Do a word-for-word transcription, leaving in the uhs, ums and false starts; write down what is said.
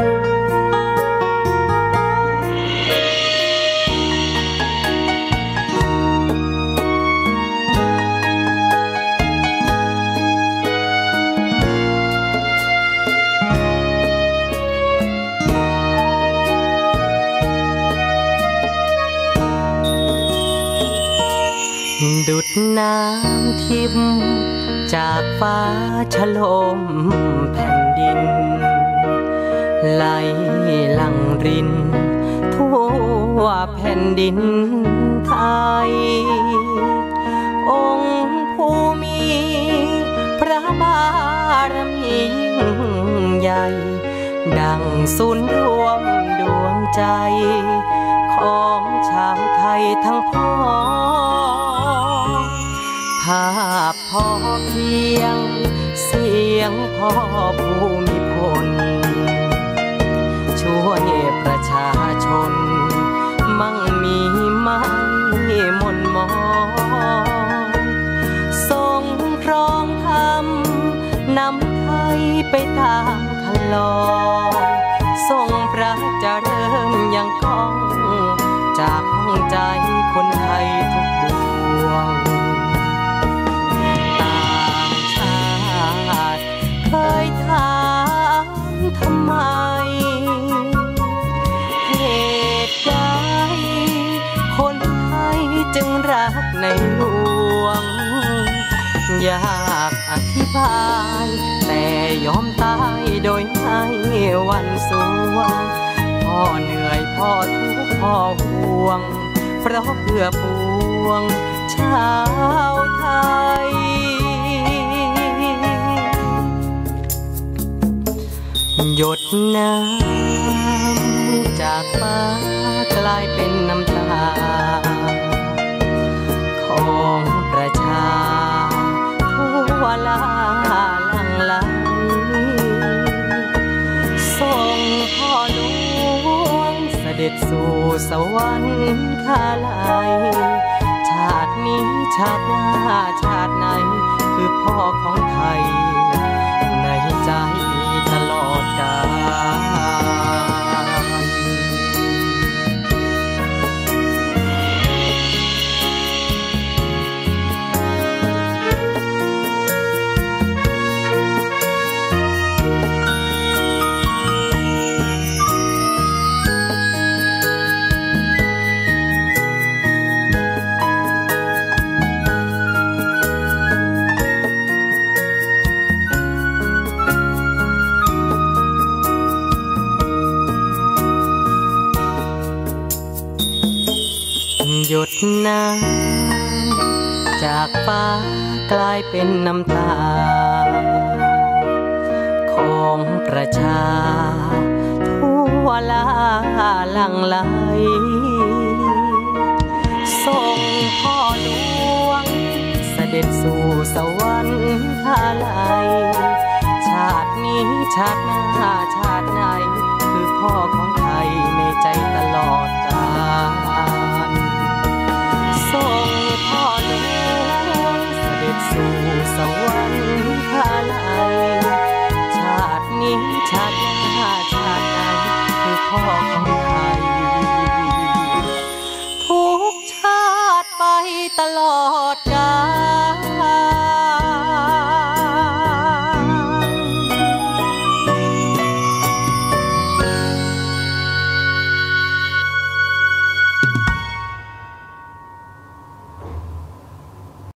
ดุจน้ำทิพย์จากฟ้าฉโลมแผ่นดินไหลหลั่งรินทั่วแผ่นดินไทยองค์ผู้มีพระบารมียิ่งใหญ่ดังศูนย์รวมดวงใจของชาวไทยทั้งพ้องภาพพอเพียงเสียงพ่อผู้มีพลช่วยประชาชนมั่งมีไม่มนมองทรงครองธรรมนำไทยไปตามคันลองทรงพระเจริญยังก้องจากห้องใจคนไทยทุกดวงต่างชาติเคยถามทำไมเหตุใดคนไทยจึงรักในหลวงอยากอธิบายแต่ยอมตายโดยไม่หวั่นสูงพ่อเหนื่อยพ่อทุกข์พ่อห่วงเพราะเพื่อปวงชาวไทยหยดน้ำจากฟ้ากลายเป็นน้ำตาของประชาทั่วลาหลั่งไหลส่งพ่อหลวงเสด็จสู่สวรรคาลัยชาตินี้ชาติหน้าชาติไหนคือพ่อของไทยในใจตลอดกาลหยดน้ำจากฟ้ากลายเป็นน้ำตาของประชาทั่วลาหลั่งไหลส่งพ่อหลวงเสด็จสู่สวรรคาลัยชาตินี้ชาติหน้าชาติไหนคือพ่อของไทยในใจตลอดกาลส่งพ่อหลวงเสด็จสู่สวรรคาลัยชาตินี้ชาติหน้าชาติไหนคือพ่อของไทยทุกชาติไปตลอดกาล